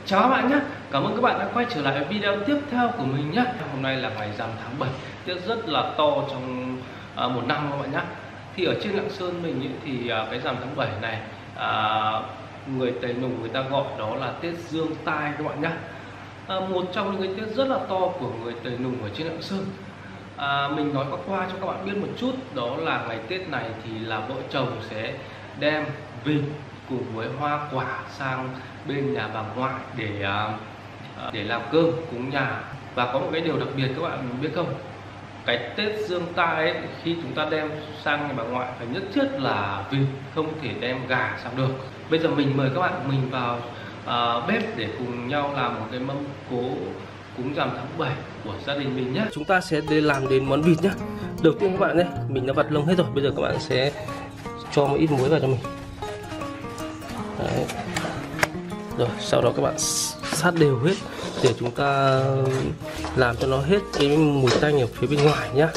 Chào các bạn nhé, cảm ơn các bạn đã quay trở lại video tiếp theo của mình nhé. Hôm nay là ngày rằm tháng 7, tiết rất là to trong một năm các bạn nhé. Thì ở trên Lạng Sơn mình ý, thì cái rằm tháng 7 này người Tây Nùng người ta gọi đó là Tết Dương Tai các bạn nhé. Một trong những cái Tết rất là to của người Tây Nùng ở trên Lạng Sơn. Mình nói qua cho các bạn biết một chút, đó là ngày Tết này thì là vợ chồng sẽ đem vịt cùng với hoa quả sang bên nhà bà ngoại để làm cơm cúng nhà. Và có một cái điều đặc biệt các bạn biết không, cái Tết Dương Tai ấy, khi chúng ta đem sang nhà bà ngoại phải nhất thiết là vịt, không thể đem gà sang được. Bây giờ mình mời các bạn mình vào bếp để cùng nhau làm một cái mâm cỗ cúng rằm tháng 7 của gia đình mình nhé. Chúng ta sẽ làm đến món vịt nhé. Đầu tiên các bạn đây, mình đã vặt lông hết rồi. Bây giờ các bạn sẽ cho một ít muối vào cho mình. Đấy. Rồi sau đó các bạn sát đều hết để chúng ta làm cho nó hết cái mùi tanh ở phía bên ngoài nhé.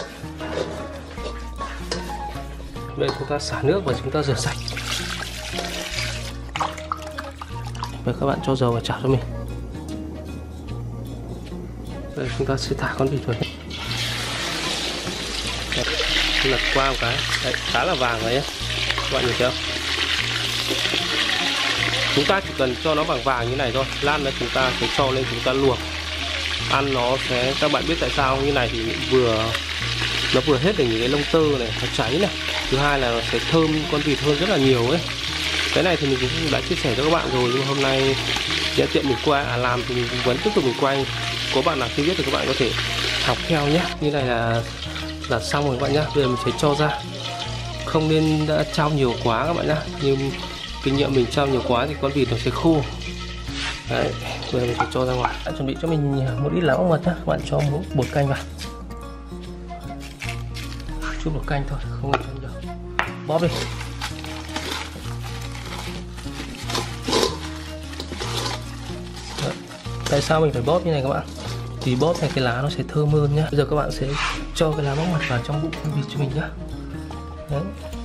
Bây giờ chúng ta xả nước và chúng ta rửa sạch. Và các bạn cho dầu vào chảo cho mình. Đây, chúng ta sẽ thả con vịt vào. Lật qua một cái. Đấy, khá là vàng rồi nhé. Các bạn nhìn thấy không? Chúng ta chỉ cần cho nó vàng vàng như này thôi. Lát nữa chúng ta sẽ cho lên chúng ta luộc. Ăn nó sẽ, các bạn biết tại sao như này thì nó vừa hết được những cái lông tơ này, nó cháy này. Thứ hai là nó sẽ thơm con vịt hơn rất là nhiều ấy. Cái này thì mình cũng đã chia sẻ cho các bạn rồi, nhưng mà hôm nay nhân tiện mình quay làm thì mình vẫn tiếp tục mình quay. Có bạn nào chưa biết thì các bạn có thể học theo nhé. Như này là xong rồi các bạn nhé. Bây giờ mình sẽ cho ra. Không nên đã trao nhiều quá các bạn nhé. Nhưng kinh nghiệm mình trao nhiều quá thì con vịt nó sẽ khô. Đấy, bây giờ mình sẽ cho ra ngoài. Chuẩn bị cho mình một ít lá ong mật nhé. Các bạn cho một bột canh vào. Chút bột canh thôi, không cần cho nhiều. Bóp đi. Đấy. Tại sao mình phải bóp như này các bạn? Thì bóp này cái lá nó sẽ thơm hơn nhá. Bây giờ các bạn sẽ cho cái lá ong mật vào trong bụng con vịt cho mình nhá. Đấy.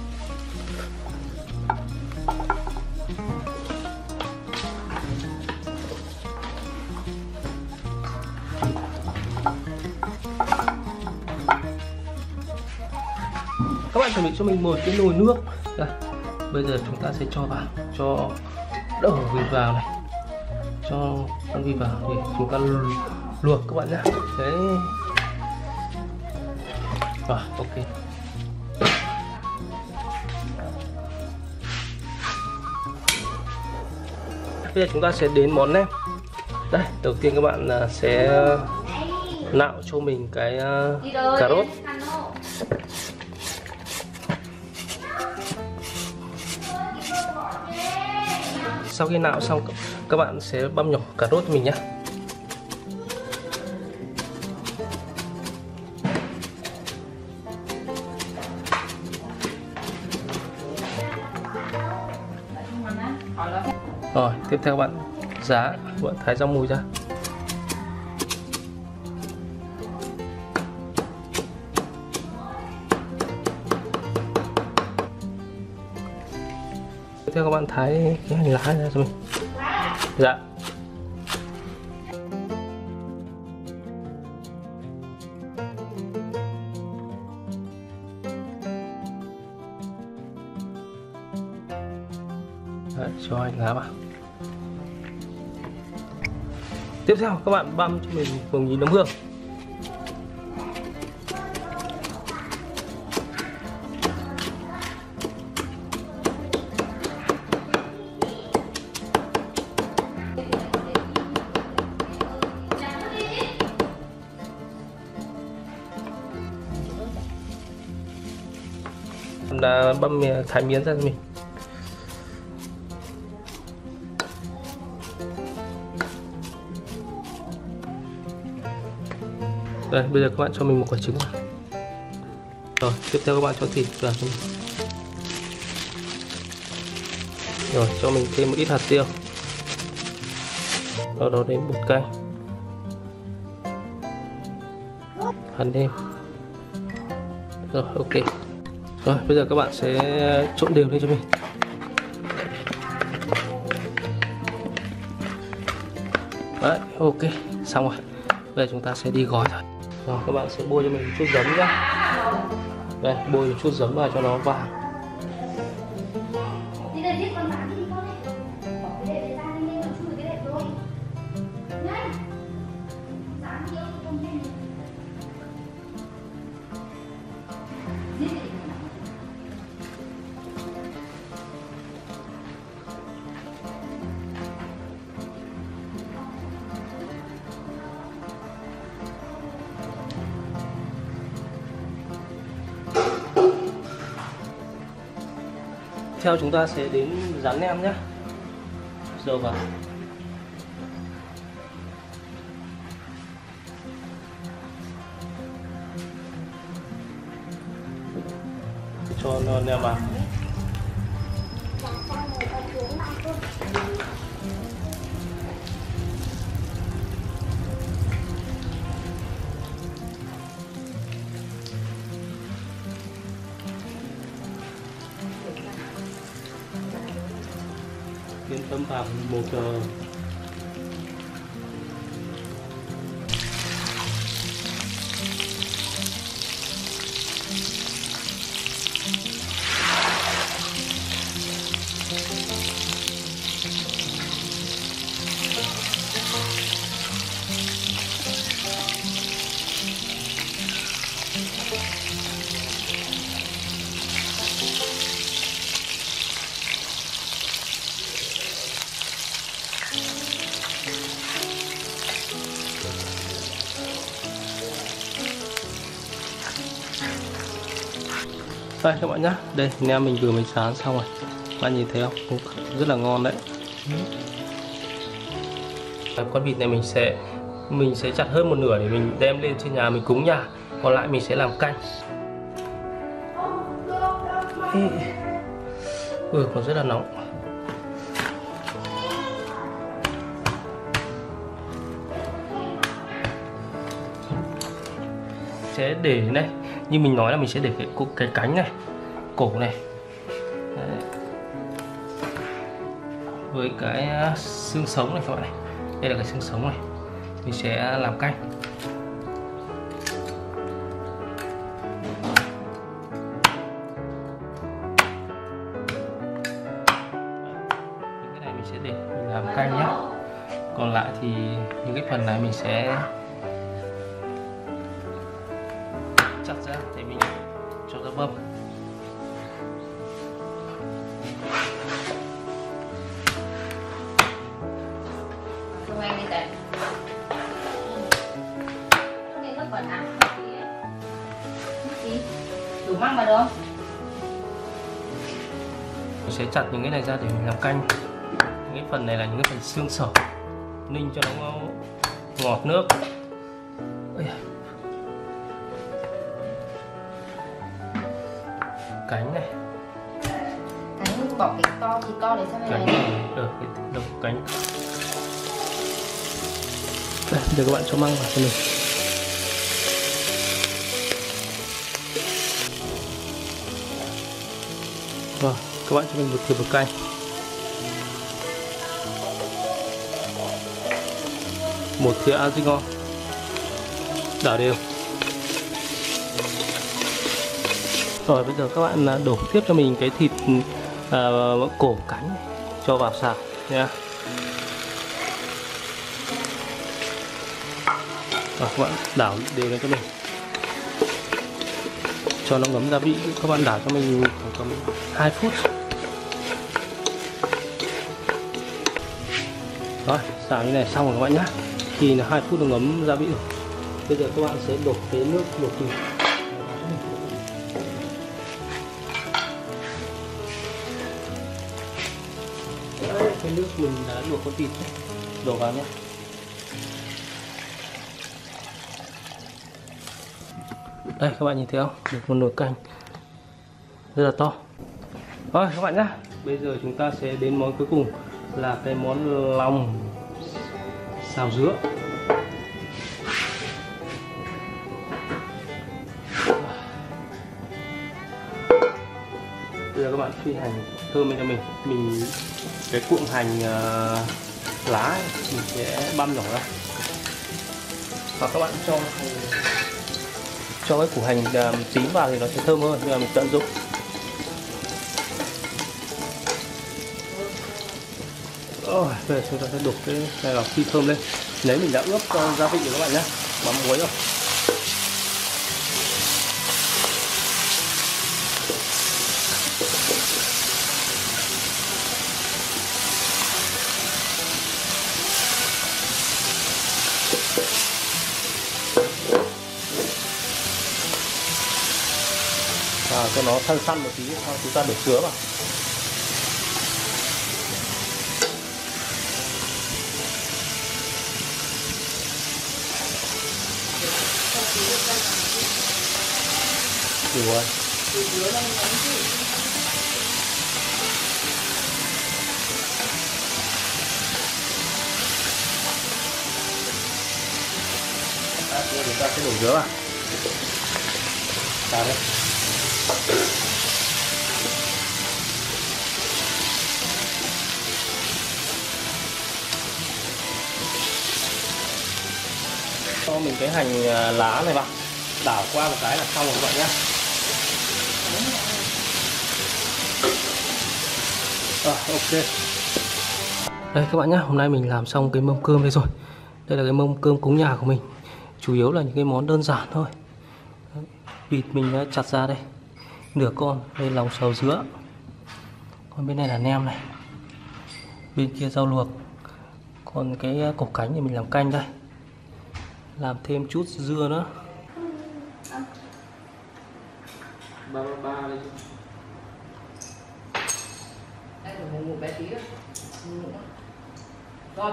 Các bạn chuẩn bị cho mình một cái nồi nước. Đây. Bây giờ chúng ta sẽ cho vào, cho đổ vịt vào này, cho con vịt vào để chúng ta luộc các bạn nhé. Đấy. Rồi, ok. Bây giờ chúng ta sẽ đến món nem. Đây, đầu tiên các bạn sẽ nạo cho mình cái cà rốt. Sau khi nạo xong các bạn sẽ băm nhỏ cà rốt cho mình nhé. Rồi tiếp theo các bạn giá, các bạn thái rau mùi ra. Tiếp theo các bạn thái cái hành lá ra cho mình. Dạ. Đấy, cho hành lá vào. Tiếp theo các bạn băm cho mình phồng nhí nấm hương. Đã băm thái miến ra cho mình. Đây, bây giờ các bạn cho mình một quả trứng vào. Rồi, tiếp theo các bạn cho thịt vào cho mình. Rồi, cho mình thêm một ít hạt tiêu. Sau đó đến bột canh. Hạt nêm. Rồi, ok. Rồi, bây giờ các bạn sẽ trộn đều lên cho mình. Đấy, ok, xong rồi. Bây giờ chúng ta sẽ đi gói thôi. Rồi, các bạn sẽ bôi cho mình một chút giấm nhá. Đây, bôi một chút giấm vào cho nó vàng. Theo chúng ta sẽ đến dán nem nhé. Giờ vào. Cho nó nem vào. Yên tâm vào một đây các bạn nhé. Đây nem mình vừa mới rán xong rồi, các bạn nhìn thấy không? Rất là ngon đấy. Con vịt này mình sẽ chặt hơn một nửa để mình đem lên trên nhà mình cúng nhà, còn lại mình sẽ làm canh. Còn rất là nóng. Sẽ để đây, như mình nói là mình sẽ để cái cánh này, cổ này. Đấy. Với cái xương sống này các bạn này. Đây là cái xương sống này. Mình sẽ làm canh. Những cái này mình sẽ để mình làm canh nhé. Còn lại thì những cái phần này mình sẽ chặt ra để mình cho ra băm. Đủ măng mà được không? Mình sẽ chặt những cái này ra để mình làm canh. Những cái phần này là những cái phần xương sẩu, ninh cho nó ngọt nước. Cánh này, Cánh bỏ cái to thì to để xem này. Cánh này, cái đầu cánh. Đây, giờ các bạn cho măng vào cho mình. Rồi, các bạn cho mình một thìa bột canh. Một thìa artichok. Đảo đều. Rồi bây giờ các bạn đổ tiếp cho mình cái thịt cổ cánh này, cho vào xào nha. Rồi các bạn đảo đều lên cho mình, cho nó ngấm gia vị. Các bạn đảo cho mình khoảng tầm 2 phút. Rồi xào như này xong rồi các bạn nhé. Thì là 2 phút nó ngấm gia vị rồi. Bây giờ các bạn sẽ đổ cái nước luộc thịt. Cái nước mình đã luộc con vịt này, đổ vào nhé. Đây các bạn nhìn thấy không? Được một nồi canh rất là to. Rồi các bạn nhé. Bây giờ chúng ta sẽ đến món cuối cùng là cái món lòng xào dứa. Bây giờ các bạn phi hành thơm lên cho mình cái cuộn hành lá ấy, mình sẽ băm nhỏ ra. Và các bạn cho cái củ hành tím vào thì nó sẽ thơm hơn, nhưng mà mình tận dụng. Bây giờ chúng ta sẽ đục cái này vào khi thơm lên. Lấy mình đã ướp gia vị rồi các bạn nhé, mắm muối rồi. Và cho nó săn săn một tí, sau chúng ta đổ sứa vào. Đủ rồi. Chúng ta sẽ đổ dứa vào. Vào đây. Cho mình cái hành lá này vào, đảo qua một cái là xong rồi các bạn nhé. Ok. Đây các bạn nhé, hôm nay mình làm xong cái mâm cơm đây rồi. Đây là cái mâm cơm cúng nhà của mình. Chủ yếu là những cái món đơn giản thôi. Vịt mình đã chặt ra đây, nửa con. Đây lòng sầu dứa. Còn bên này là nem này. Bên kia rau luộc. Còn cái cổ cánh thì mình làm canh đây. Làm thêm chút dưa nữa. Ba đây. Đây là một bé tí đó. Rồi.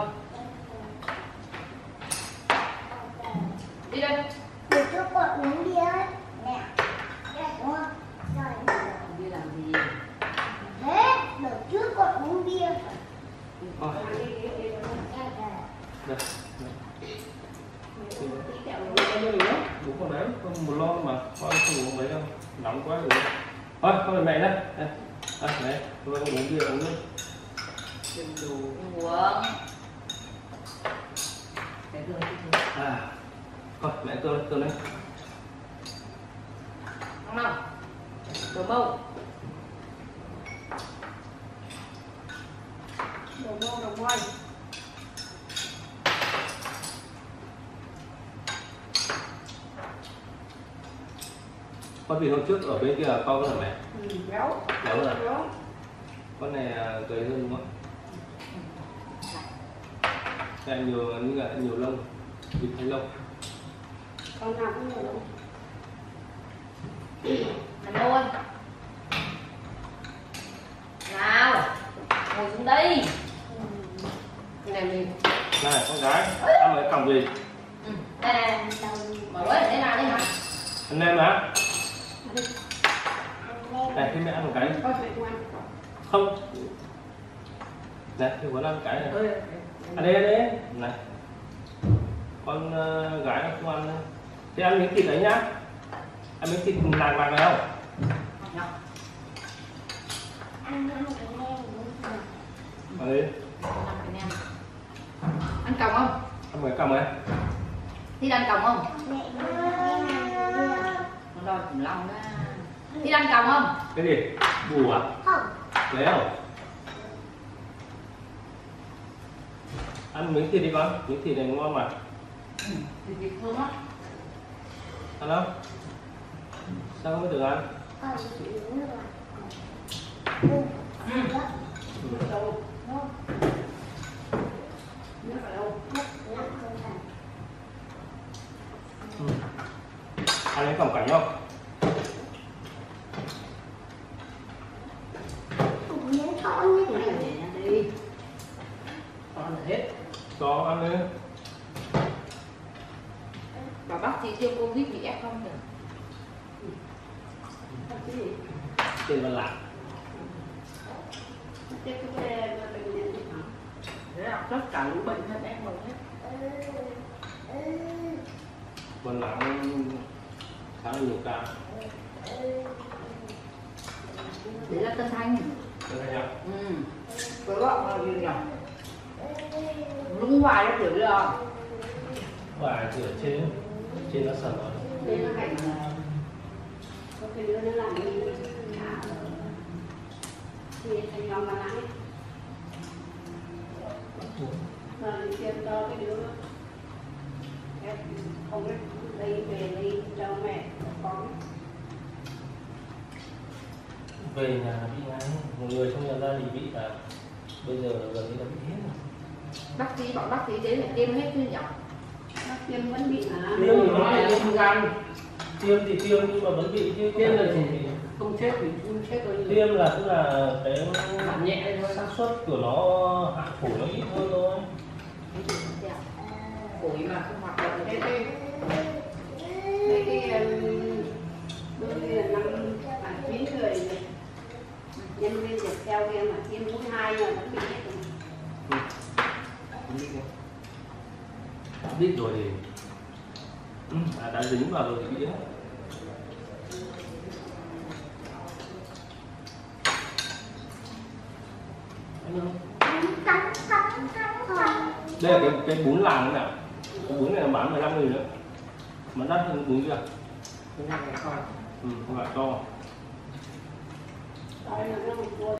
Đi đây. Được cho con uống bia ấy. Nè. Đây đúng không? Rồi. Đi làm gì? Thế, đợt trước con uống bia. Đây. Bố con đấy, con một lon mà, con không uống mấy đâu, nóng quá rồi. Thôi, con mẹ đây. Này, tôi không uống bia uống nước. Đừng đủ uống. Thôi, mẹ cơm đấy. Không nào. Đồ mông. Đồ mông. Con vịt hôm trước ở bên kia là to hơn mẹ. Béo. Béo hơn à? Con này gầy hơn đúng không? Đây nhiều lông, vịt hay lông. Con nào cũng nhiều lông. Ăn luôn. Nào, ngồi xuống đây. Này mình. Này con gái, ăn mấy còng gì? Đây này, mở lưới để nào đi hả? Anh em hả? Này, khi mẹ ăn một cái đi. Không. Này, thì muốn ăn cái này. Ăn đi. Này. Con gái nó không ăn đâu. Thế ăn miếng thịt đấy nhá. Ăn miếng thịt làng này không? Ăn cái Ăn đi. Ăn còng không? Ăn mấy còng ấy? Thích ăn còng không? mẹ Nó đòi khủng long đó. Thích ăn còng không? Cái gì? Bù à? không. Lấy không? Ăn miếng thịt đi con, miếng thịt này ngon mà. Thịt thơm á. Ăn không? Sao không được ăn? Con chỉ uống nước à? Đâu? Nước ở đâu? Ăn lấy còng cảnh không? Miếng thon như thế Để này. ăn đi. Còn là hết. Cho ăn đi. Bà bác chị siêu Covid bị F không được. Cái gì? Tiền là lạc. Thế là tất cả lũ bệnh hết F rồi hết. Vân lạc khá là nhiều ca. Đấy là Tân Thanh. Tân Thanh à? Cái gọi là gì nhỉ? đúng hoài nó rửa rồi. Vải thì ở trên nó sần rồi. Nên nó hành là có cái đứa nó làm đi thả thì thành lòng mà nãy mà tiền cho cái đứa không biết lấy về lấy cho mẹ con Về nhà bị ngay, một người trong nhà gia đình bị là bây giờ gần như là bị hết rồi. Bác sĩ đến để tiêm hết chứ nhỉ? bác tiêm vẫn bị à? Tiêm thì nói là tiêm gan, tiêm thì tiêm nhưng mà vẫn bị chứ. Tiêm là gì? Không chết thì không chết rồi. Tiêm là tức là cái Giảm nhẹ thôi. xác suất của nó hạ phổi nó ít hơn thôi. Phổi mà không hoạt động Thế thế cái đôi khi là 9 người này. Nhân viên được theo kia mà tiêm mũi 2 là vẫn bị hết rồi. Biết rồi thì đã dính vào rồi thì bị hết. Đây là cái bún làng này, cái bún này là bán 15.000 nữa, mà đắt hơn bún kia. Cái này là con. Không phải to. Đây là nó một